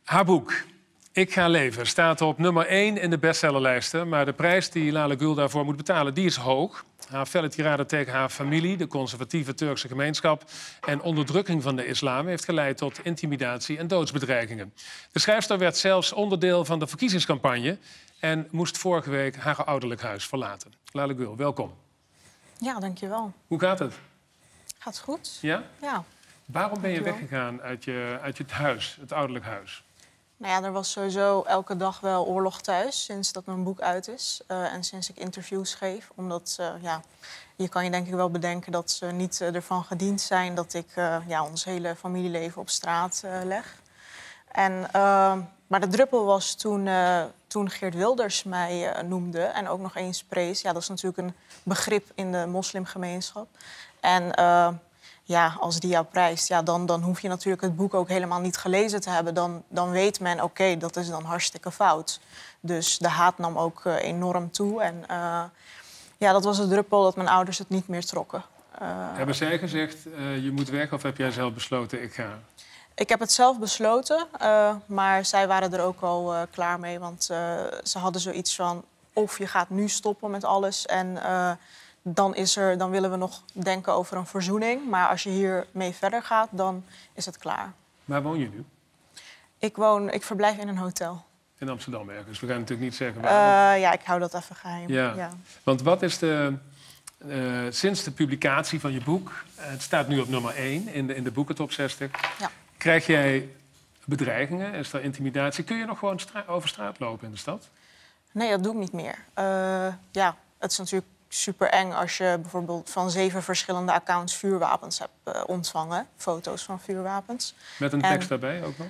Haar boek, Ik ga leven, staat op nummer 1 in de bestsellerlijsten. Maar de prijs die Lale Gül daarvoor moet betalen, die is hoog. Haar felle tirade tegen haar familie, de conservatieve Turkse gemeenschap en onderdrukking van de islam heeft geleid tot intimidatie en doodsbedreigingen. De schrijfster werd zelfs onderdeel van de verkiezingscampagne en moest vorige week haar ouderlijk huis verlaten. Lale Gül, welkom. Ja, dankjewel. Hoe gaat het? Gaat goed? Ja? Ja. Waarom ben je Dankjewel. weggegaan uit je huis, het ouderlijk huis? Nou ja, er was sowieso elke dag wel oorlog thuis sinds dat mijn boek uit is. En sinds ik interviews geef. Omdat, je kan je denk ik wel bedenken dat ze niet ervan gediend zijn dat ik ons hele familieleven op straat leg. En, maar de druppel was toen Geert Wilders mij noemde en ook nog eens prees. Ja, dat is natuurlijk een begrip in de moslimgemeenschap. En als die jou prijst, dan hoef je natuurlijk het boek ook helemaal niet gelezen te hebben. Dan weet men, oké, dat is dan hartstikke fout. Dus de haat nam ook enorm toe. En dat was de druppel dat mijn ouders het niet meer trokken. Hebben zij gezegd, je moet weg, of heb jij zelf besloten, ik ga? Ik heb het zelf besloten, maar zij waren er ook al klaar mee. Want ze hadden zoiets van, of je gaat nu stoppen met alles en dan willen we nog denken over een verzoening. Maar als je hiermee verder gaat, dan is het klaar. Waar woon je nu? Ik verblijf in een hotel. In Amsterdam ergens. We gaan natuurlijk niet zeggen waar. Ik hou dat even geheim. Ja. Want wat is sinds de publicatie van je boek, het staat nu op nummer 1 in de boekentop 60... Ja. Krijg jij bedreigingen? Is er intimidatie? Kun je nog gewoon over straat lopen in de stad? Nee, dat doe ik niet meer. Het is natuurlijk super eng als je bijvoorbeeld van 7 verschillende accounts vuurwapens hebt ontvangen. Foto's van vuurwapens. Met een tekst daarbij ook nog?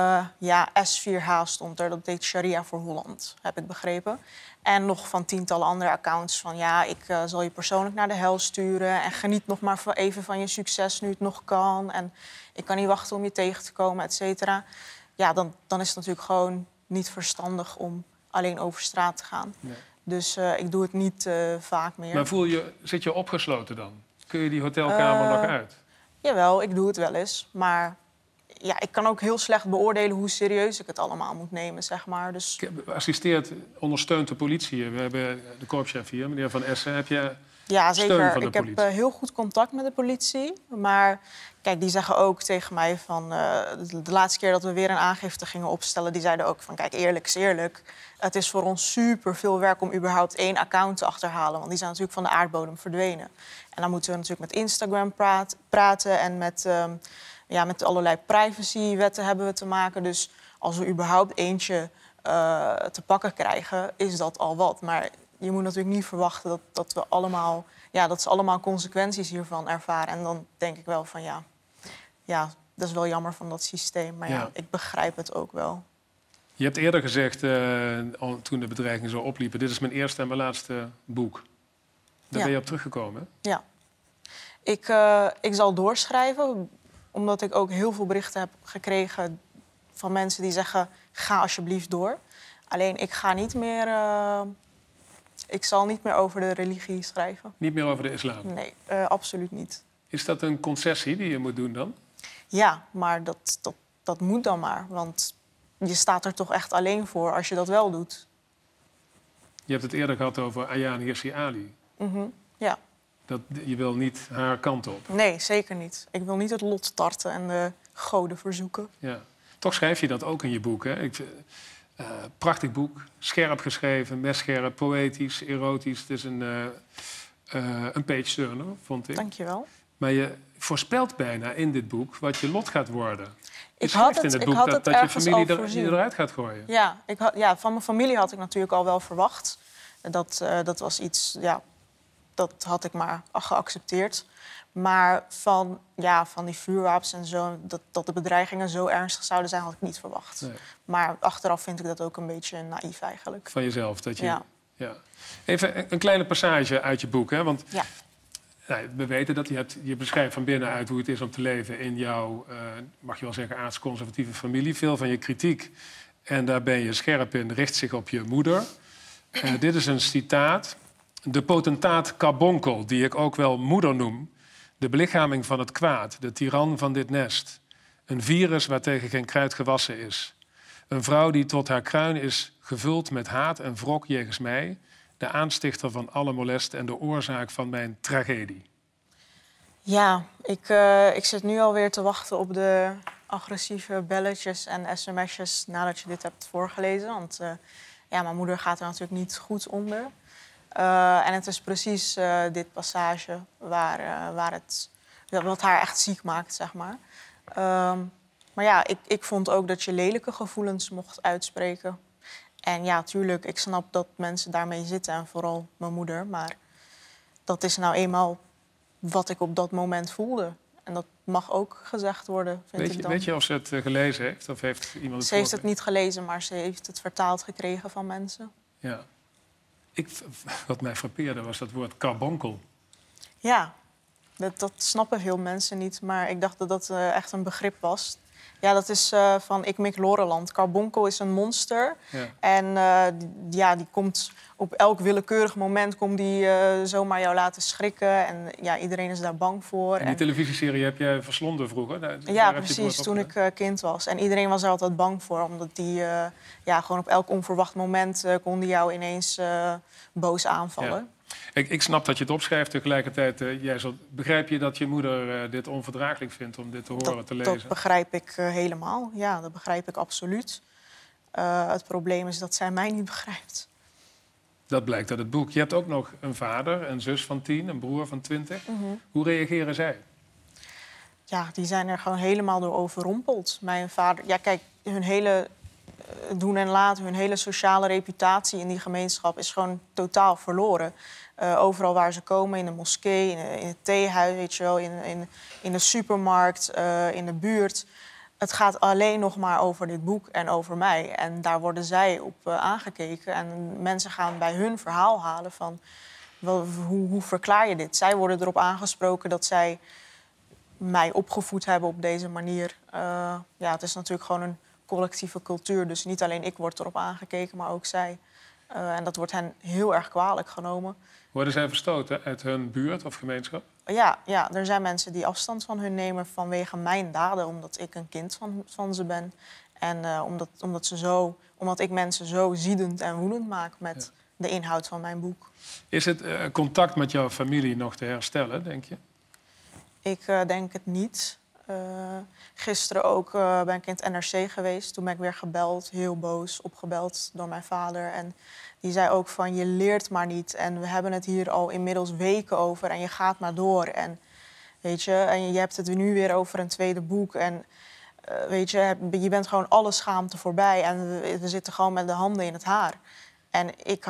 S4H stond er. Dat deed Sharia voor Holland, heb ik begrepen. En nog van tientallen andere accounts van ik zal je persoonlijk naar de hel sturen. En geniet nog maar even van je succes nu het nog kan. En ik kan niet wachten om je tegen te komen, et cetera. Ja, dan is het natuurlijk gewoon niet verstandig om alleen over straat te gaan. Nee. Dus ik doe het niet vaak meer. Maar zit je opgesloten dan? Kun je die hotelkamer nog uit? Jawel, ik doe het wel eens. Maar ik kan ook heel slecht beoordelen hoe serieus ik het allemaal moet nemen, zeg maar. Dus Ondersteunt de politie. We hebben de korpschef hier, meneer Van Essen. Heb je zeker. Steun van de politie? Ik heb heel goed contact met de politie. Maar kijk, die zeggen ook tegen mij van de laatste keer dat we weer een aangifte gingen opstellen, die zeiden ook van kijk, eerlijk is eerlijk. Het is voor ons super veel werk om überhaupt 1 account te achterhalen. Want die zijn natuurlijk van de aardbodem verdwenen. En dan moeten we natuurlijk met Instagram praten en met allerlei privacywetten hebben we te maken. Dus als we überhaupt eentje te pakken krijgen, is dat al wat. Maar je moet natuurlijk niet verwachten dat ze allemaal consequenties hiervan ervaren. En dan denk ik wel van dat is wel jammer van dat systeem. Maar ik begrijp het ook wel. Je hebt eerder gezegd, toen de bedreigingen zo opliepen, dit is mijn eerste en mijn laatste boek. Daar ben je op teruggekomen, hè? Ja. Ik zal doorschrijven, omdat ik ook heel veel berichten heb gekregen van mensen die zeggen, ga alsjeblieft door. Alleen ik ga niet meer, ik zal niet meer over de religie schrijven. Niet meer over de islam? Nee, absoluut niet. Is dat een concessie die je moet doen dan? Ja, maar dat moet dan maar, want je staat er toch echt alleen voor als je dat wel doet. Je hebt het eerder gehad over Ayaan Hirsi Ali. Ja. Je wil niet haar kant op? Nee, zeker niet. Ik wil niet het lot tarten en de goden verzoeken. Ja. Toch schrijf je dat ook in je boek, hè? Prachtig boek, scherp geschreven, messcherp, poëtisch, erotisch. Het is een page-turner, vond ik. Dank je wel. Maar je voorspelt bijna in dit boek wat je lot gaat worden. Ik had het dat je familie eruit gaat gooien. Ja, van mijn familie had ik natuurlijk al wel verwacht. Dat was iets, dat had ik maar geaccepteerd. Maar van die vuurwapens en zo, dat de bedreigingen zo ernstig zouden zijn, had ik niet verwacht. Nee. Maar achteraf vind ik dat ook een beetje naïef eigenlijk. Van jezelf? Ja. Even een kleine passage uit je boek, hè? Want we weten dat je beschrijft van binnenuit hoe het is om te leven in jouw, mag je wel zeggen, aards-conservatieve familie. Veel van je kritiek, en daar ben je scherp in, richt zich op je moeder. Dit is een citaat. De potentaat Carbonkel, die ik ook wel moeder noem, de belichaming van het kwaad, de tiran van dit nest. Een virus waartegen geen kruid gewassen is. Een vrouw die tot haar kruin is gevuld met haat en wrok jegens mij, de aanstichter van alle molest en de oorzaak van mijn tragedie. Ja, ik zit nu alweer te wachten op de agressieve belletjes en sms'jes nadat je dit hebt voorgelezen. Want ja, mijn moeder gaat er natuurlijk niet goed onder. En het is precies dit passage wat haar echt ziek maakt, zeg maar. Maar ja, ik vond ook dat je lelijke gevoelens mocht uitspreken. En ja, tuurlijk, ik snap dat mensen daarmee zitten en vooral mijn moeder. Maar dat is nou eenmaal wat ik op dat moment voelde. En dat mag ook gezegd worden, vind ik dan. Weet je of ze het gelezen heeft? Of heeft iemand het Ze heeft het niet gelezen, maar ze heeft het vertaald gekregen van mensen. Ja. Wat mij frappeerde was dat woord carbonkel. Ja, dat snappen veel mensen niet. Maar ik dacht dat dat echt een begrip was. Ja, dat is van Ik Mik Loreland. Carbonkel is een monster. Ja. En die komt op elk willekeurig moment zomaar jou laten schrikken. En ja, iedereen is daar bang voor. En die televisieserie heb jij verslonden vroeger? Ja, precies, toen ik kind was. En iedereen was er altijd bang voor. Omdat die gewoon op elk onverwacht moment kon die jou ineens boos aanvallen. Ja. Ik snap dat je het opschrijft. Tegelijkertijd begrijp je dat je moeder dit onverdraaglijk vindt om dit te horen, te lezen? Dat begrijp ik helemaal. Ja, dat begrijp ik absoluut. Het probleem is dat zij mij niet begrijpt. Dat blijkt uit het boek. Je hebt ook nog een vader, een zus van 10, een broer van 20. Mm-hmm. Hoe reageren zij? Ja, die zijn er gewoon helemaal door overrompeld. Mijn vader, ja kijk, hun hele doen en laten, hun hele sociale reputatie in die gemeenschap is gewoon totaal verloren. Overal waar ze komen, in de moskee, in het theehuis, weet je wel, in de supermarkt, in de buurt. Het gaat alleen nog maar over dit boek en over mij. En daar worden zij op aangekeken. En mensen gaan bij hun verhaal halen van hoe verklaar je dit? Zij worden erop aangesproken dat zij mij opgevoed hebben op deze manier. Het is natuurlijk gewoon een collectieve cultuur. Dus niet alleen ik word erop aangekeken, maar ook zij. En dat wordt hen heel erg kwalijk genomen. Worden zij verstoten uit hun buurt of gemeenschap? Ja, er zijn mensen die afstand van hun nemen vanwege mijn daden, omdat ik een kind van ze ben. En omdat ik mensen zo ziedend en woedend maak met de inhoud van mijn boek. Is het contact met jouw familie nog te herstellen, denk je? Ik denk het niet. Gisteren ook ben ik in het NRC geweest. Toen ben ik weer gebeld, heel boos, opgebeld door mijn vader. En die zei ook van, je leert maar niet. En we hebben het hier al inmiddels weken over en je gaat maar door. En, weet je, en je hebt het nu weer over een tweede boek. En weet je bent gewoon alle schaamte voorbij. En we zitten gewoon met de handen in het haar. En ik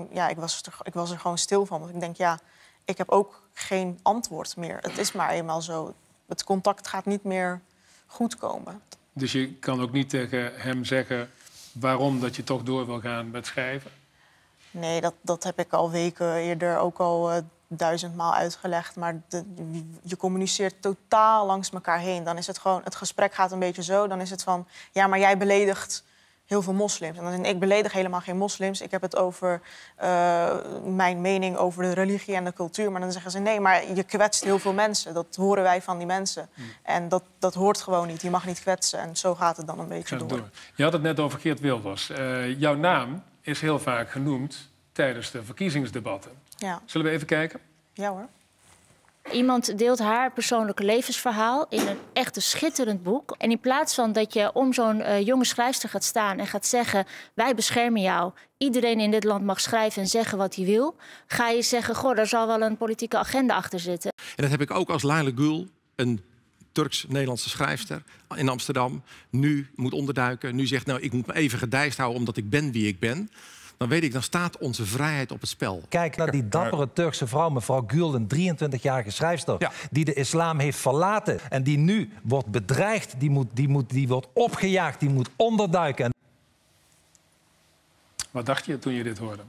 was er gewoon stil van. Want ik denk, ik heb ook geen antwoord meer. Het is maar eenmaal zo. Het contact gaat niet meer goed komen. Dus je kan ook niet tegen hem zeggen waarom dat je toch door wil gaan met schrijven? Nee, dat heb ik al weken eerder ook al 1000 maal uitgelegd. Maar je communiceert totaal langs elkaar heen. Dan is het gewoon, het gesprek gaat een beetje zo. Dan is het van, ja, maar jij beledigt heel veel moslims. En dan denk ik beledig helemaal geen moslims. Ik heb het over mijn mening over de religie en de cultuur. Maar dan zeggen ze, nee, maar je kwetst heel veel mensen. Dat horen wij van die mensen. En dat hoort gewoon niet. Je mag niet kwetsen. En zo gaat het dan een beetje door. Je had het net over Geert Wilders. Jouw naam is heel vaak genoemd tijdens de verkiezingsdebatten. Ja. Zullen we even kijken? Ja hoor. Iemand deelt haar persoonlijke levensverhaal in een echt schitterend boek. En in plaats van dat je om zo'n jonge schrijfster gaat staan en gaat zeggen, wij beschermen jou, iedereen in dit land mag schrijven en zeggen wat hij wil, ga je zeggen, goh, daar zal wel een politieke agenda achter zitten. En dat heb ik ook als Laila Gül, een Turks-Nederlandse schrijfster in Amsterdam, nu moet onderduiken. Nu zegt, nou, ik moet me even gedijst houden omdat ik ben wie ik ben. Dan weet ik, dan staat onze vrijheid op het spel. Kijk naar die dappere Turkse vrouw, mevrouw Gül, een 23-jarige schrijfster, die de islam heeft verlaten en die nu wordt bedreigd, die wordt opgejaagd, die moet onderduiken. Wat dacht je toen je dit hoorde?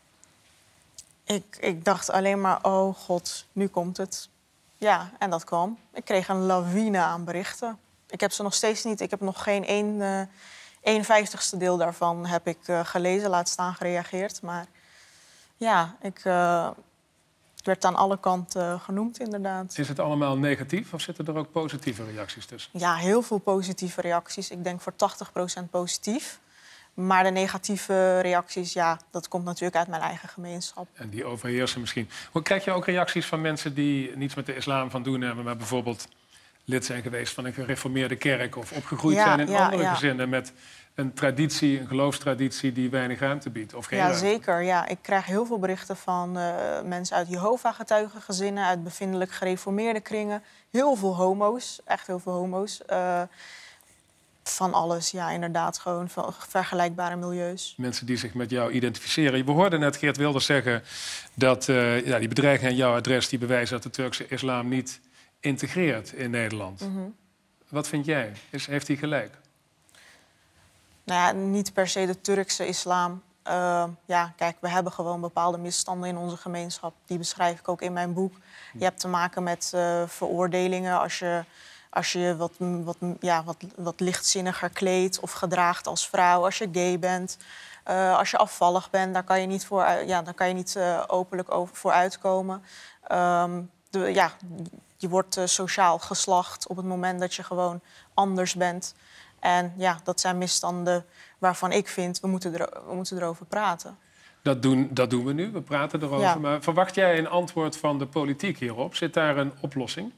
Ik dacht alleen maar, oh god, nu komt het. Ja, en dat kwam. Ik kreeg een lawine aan berichten. Ik heb ze nog steeds niet. Ik heb nog geen 1/50ste deel daarvan heb ik gelezen, laat staan gereageerd. Maar ja, Het werd aan alle kanten genoemd, inderdaad. Is het allemaal negatief of zitten er ook positieve reacties tussen? Ja, heel veel positieve reacties. Ik denk voor 80% positief. Maar de negatieve reacties, ja, dat komt natuurlijk uit mijn eigen gemeenschap. En die overheersen misschien. Hoe krijg je ook reacties van mensen die niets met de islam van doen hebben, maar bijvoorbeeld lid zijn geweest van een gereformeerde kerk of opgegroeid zijn in andere gezinnen met een traditie, een geloofstraditie die weinig ruimte biedt? Of geen ruimte? Zeker. Ja. Ik krijg heel veel berichten van mensen uit Jehovah-getuigengezinnen, uit bevindelijk gereformeerde kringen. Heel veel homo's, echt heel veel homo's. Van alles, ja, inderdaad. Gewoon van vergelijkbare milieus. Mensen die zich met jou identificeren. We hoorden net Geert Wilders zeggen dat die bedreigingen aan jouw adres die bewijzen dat de Turkse islam niet integreert in Nederland. Wat vind jij? Heeft hij gelijk? Nou ja, niet per se de Turkse islam. Kijk, we hebben gewoon bepaalde misstanden in onze gemeenschap. Die beschrijf ik ook in mijn boek. Je hebt te maken met veroordelingen als je wat lichtzinniger kleedt of gedraagt als vrouw. Als je gay bent. Als je afvallig bent, daar kan je niet openlijk voor uitkomen. Je wordt sociaal geslacht op het moment dat je gewoon anders bent. En ja, dat zijn misstanden waarvan ik vind, we moeten erover praten. Dat doen we nu, we praten erover. Ja. Maar verwacht jij een antwoord van de politiek hierop? Zit daar een oplossing?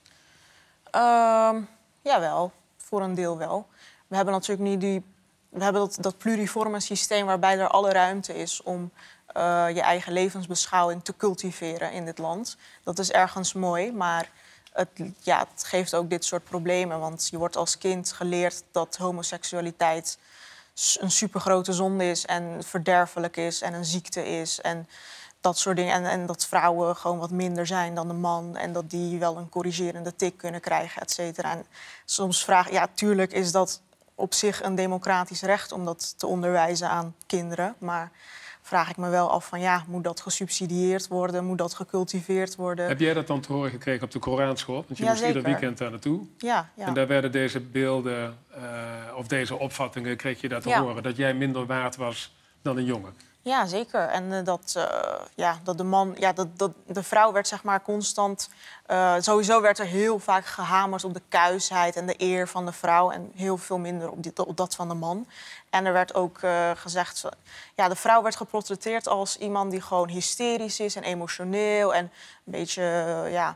Jawel, voor een deel wel. We hebben natuurlijk nu dat pluriforme systeem waarbij er alle ruimte is om je eigen levensbeschouwing te cultiveren in dit land. Dat is ergens mooi, maar het geeft ook dit soort problemen. Want je wordt als kind geleerd dat homoseksualiteit een supergrote zonde is en verderfelijk is en een ziekte is en dat soort dingen. En dat vrouwen gewoon wat minder zijn dan de man en dat die wel een corrigerende tik kunnen krijgen, et cetera. En soms tuurlijk is dat op zich een democratisch recht om dat te onderwijzen aan kinderen, maar vraag ik me wel af van moet dat gesubsidieerd worden, moet dat gecultiveerd worden. Heb jij dat dan te horen gekregen op de Koranschool? Want je moest ieder weekend daar naartoe. Ja. En daar werden deze beelden of deze opvattingen, kreeg je dat te horen, dat jij minder waard was dan een jongen. Ja, zeker. En dat de man, dat de vrouw werd zeg maar constant. Sowieso werd er heel vaak gehamerd op de kuisheid en de eer van de vrouw en heel veel minder op dat van de man. En er werd ook gezegd, de vrouw werd geportretteerd als iemand die gewoon hysterisch is en emotioneel en een beetje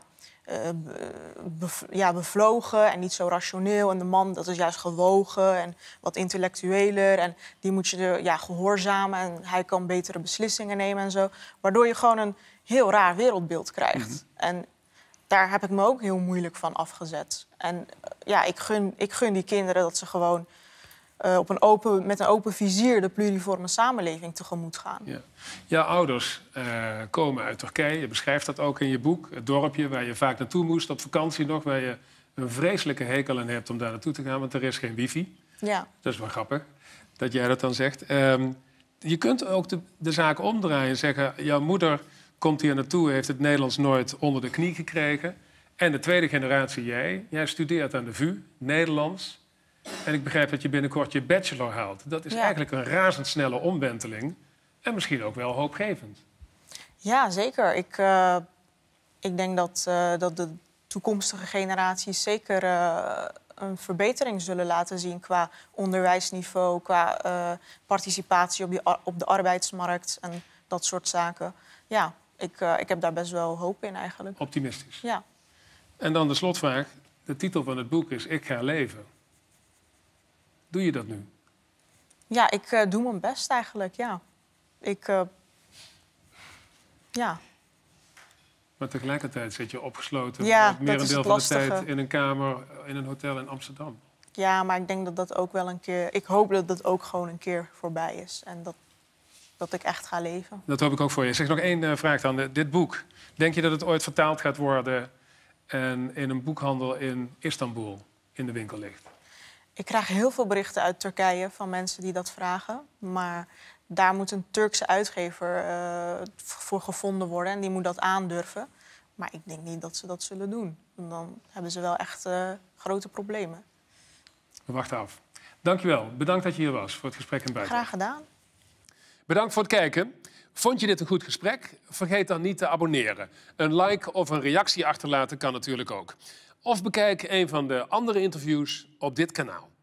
bevlogen en niet zo rationeel. En de man, dat is juist gewogen en wat intellectueler. En die moet je gehoorzamen en hij kan betere beslissingen nemen en zo. Waardoor je gewoon een heel raar wereldbeeld krijgt. En daar heb ik me ook heel moeilijk van afgezet. En ik gun die kinderen dat ze gewoon met een open vizier de pluriforme samenleving tegemoet gaan. Ja. Jouw ouders komen uit Turkije. Je beschrijft dat ook in je boek. Het dorpje waar je vaak naartoe moest op vakantie nog. Waar je een vreselijke hekel aan hebt om daar naartoe te gaan. Want er is geen wifi. Ja. Dat is wel grappig dat jij dat dan zegt. Je kunt ook de zaak omdraaien en zeggen, jouw moeder komt hier naartoe, heeft het Nederlands nooit onder de knie gekregen. En de tweede generatie jij studeert aan de VU, Nederlands. En ik begrijp dat je binnenkort je bachelor haalt. Dat is eigenlijk een razendsnelle omwenteling. En misschien ook wel hoopgevend. Ja, zeker. Ik denk dat de toekomstige generaties zeker een verbetering zullen laten zien qua onderwijsniveau, qua participatie op de arbeidsmarkt en dat soort zaken. Ja, ik heb daar best wel hoop in eigenlijk. Optimistisch. Ja. En dan de slotvraag. De titel van het boek is Ik ga leven. Doe je dat nu? Ja, ik doe mijn best eigenlijk, ja. Maar tegelijkertijd zit je opgesloten het merendeel van de tijd in een kamer in een hotel in Amsterdam. Ja, maar ik denk dat ook wel een keer. Ik hoop dat dat ook gewoon een keer voorbij is. En dat ik echt ga leven. Dat hoop ik ook voor je. Zeg nog één vraag dan. Dit boek, denk je dat het ooit vertaald gaat worden en in een boekhandel in Istanbul in de winkel ligt? Ik krijg heel veel berichten uit Turkije van mensen die dat vragen. Maar daar moet een Turkse uitgever voor gevonden worden. En die moet dat aandurven. Maar ik denk niet dat ze dat zullen doen. En dan hebben ze wel echt grote problemen. We wachten af. Dankjewel. Bedankt dat je hier was voor het gesprek in buiten. Graag gedaan. Bedankt voor het kijken. Vond je dit een goed gesprek? Vergeet dan niet te abonneren. Een like of een reactie achterlaten kan natuurlijk ook. Of bekijk een van de andere interviews op dit kanaal.